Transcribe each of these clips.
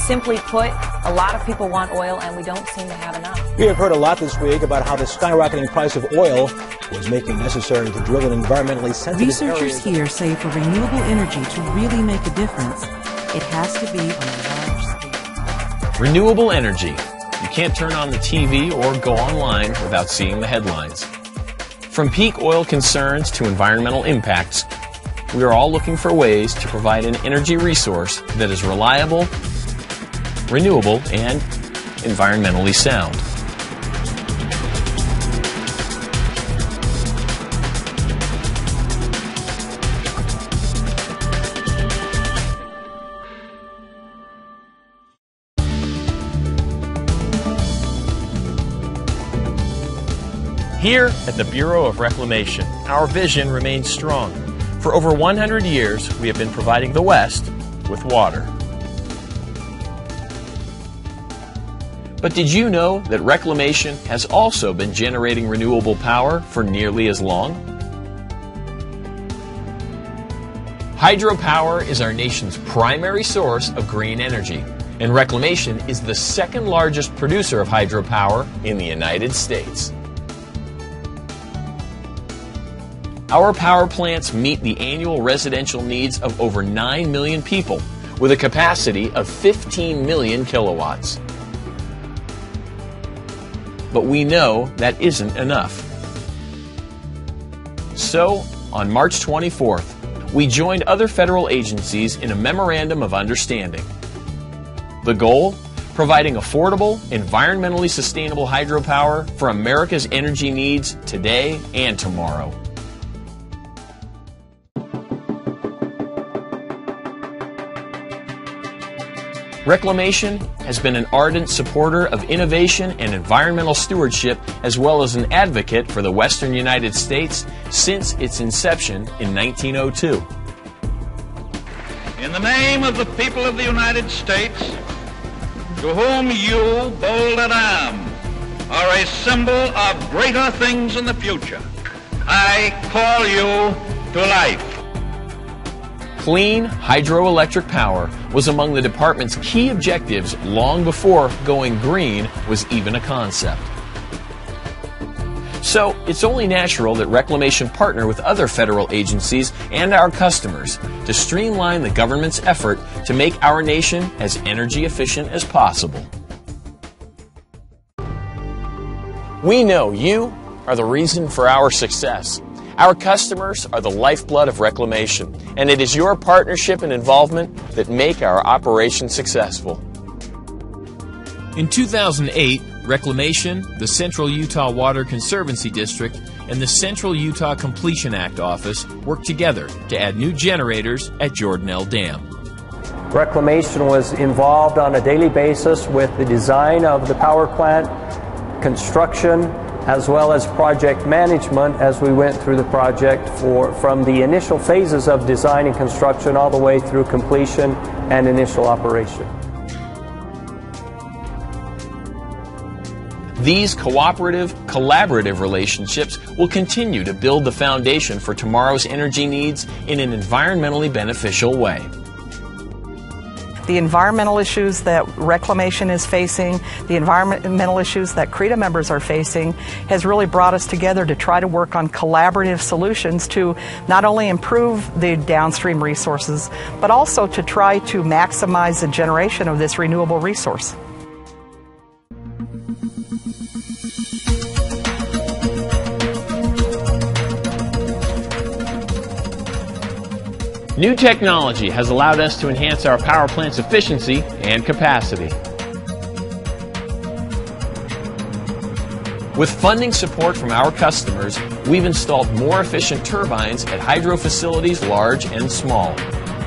Simply put, a lot of people want oil and we don't seem to have enough. We have heard a lot this week about how the skyrocketing price of oil was making it necessary to drill in environmentally sensitive Researchers here say for renewable energy to really make a difference, it has to be on a large scale. Renewable energy. You can't turn on the TV or go online without seeing the headlines. From peak oil concerns to environmental impacts, we are all looking for ways to provide an energy resource that is reliable, renewable, and environmentally sound. Here at the Bureau of Reclamation, our vision remains strong. For over 100 years, we have been providing the West with water. But did you know that reclamation has also been generating renewable power for nearly as long? Hydropower is our nation's primary source of green energy, and reclamation is the second largest producer of hydropower in the United States. Our power plants meet the annual residential needs of over 9 million people with a capacity of 15 million kilowatts. But we know that isn't enough. So, on March 24th, we joined other federal agencies in a memorandum of understanding. The goal? Providing affordable, environmentally sustainable hydropower for America's energy needs today and tomorrow. Reclamation has been an ardent supporter of innovation and environmental stewardship, as well as an advocate for the Western United States since its inception in 1902. In the name of the people of the United States, to whom you, bold and armed, are a symbol of greater things in the future, I call you to life. Clean hydroelectric power was among the department's key objectives long before going green was even a concept. So it's only natural that Reclamation partner with other federal agencies and our customers to streamline the government's effort to make our nation as energy efficient as possible. We know you are the reason for our success. Our customers are the lifeblood of Reclamation, and it is your partnership and involvement that make our operation successful. In 2008, Reclamation, the Central Utah Water Conservancy District, and the Central Utah Completion Act Office worked together to add new generators at Jordanelle Dam. Reclamation was involved on a daily basis with the design of the power plant, construction, as well as project management as we went through the project from the initial phases of design and construction all the way through completion and initial operation. These cooperative, collaborative relationships will continue to build the foundation for tomorrow's energy needs in an environmentally beneficial way. The environmental issues that Reclamation is facing, the environmental issues that CRETA members are facing, has really brought us together to try to work on collaborative solutions to not only improve the downstream resources, but also to try to maximize the generation of this renewable resource. New technology has allowed us to enhance our power plant's efficiency and capacity. With funding support from our customers, we've installed more efficient turbines at hydro facilities large and small.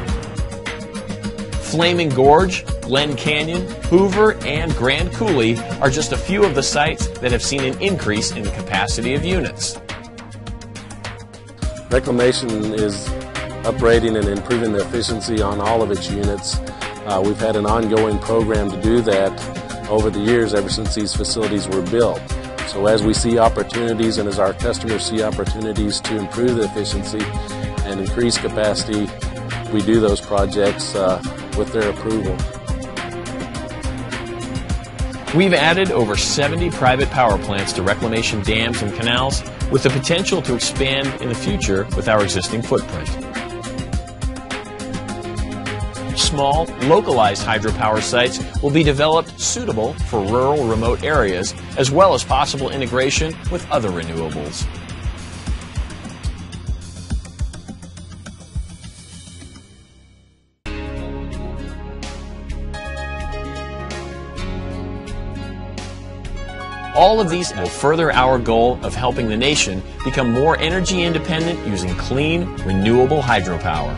Flaming Gorge, Glen Canyon, Hoover, and Grand Coulee are just a few of the sites that have seen an increase in the capacity of units. Reclamation is upgrading and improving the efficiency on all of its units. We've had an ongoing program to do that over the years ever since these facilities were built. So as we see opportunities and as our customers see opportunities to improve the efficiency and increase capacity, we do those projects with their approval. We've added over 70 private power plants to reclamation dams and canals, with the potential to expand in the future with our existing footprint. Small, localized hydropower sites will be developed suitable for rural, remote areas, as well as possible integration with other renewables. All of these will further our goal of helping the nation become more energy independent using clean, renewable hydropower.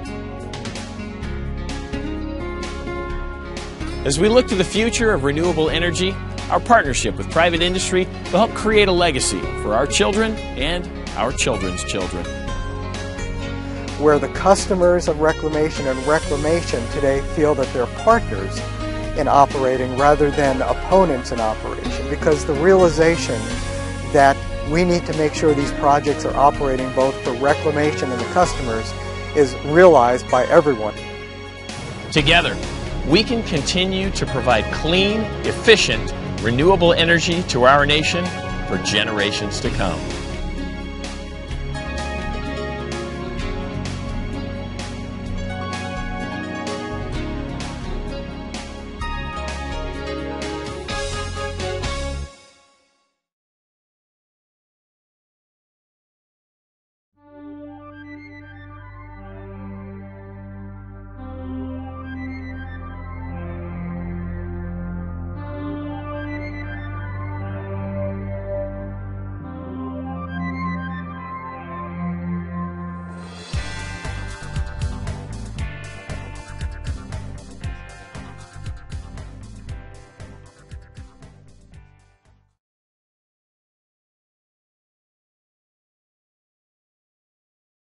As we look to the future of renewable energy, our partnership with private industry will help create a legacy for our children and our children's children. Where the customers of reclamation and reclamation today feel that they're partners in operating rather than opponents in operation, because the realization that we need to make sure these projects are operating both for reclamation and the customers is realized by everyone. Together, we can continue to provide clean, efficient, renewable energy to our nation for generations to come.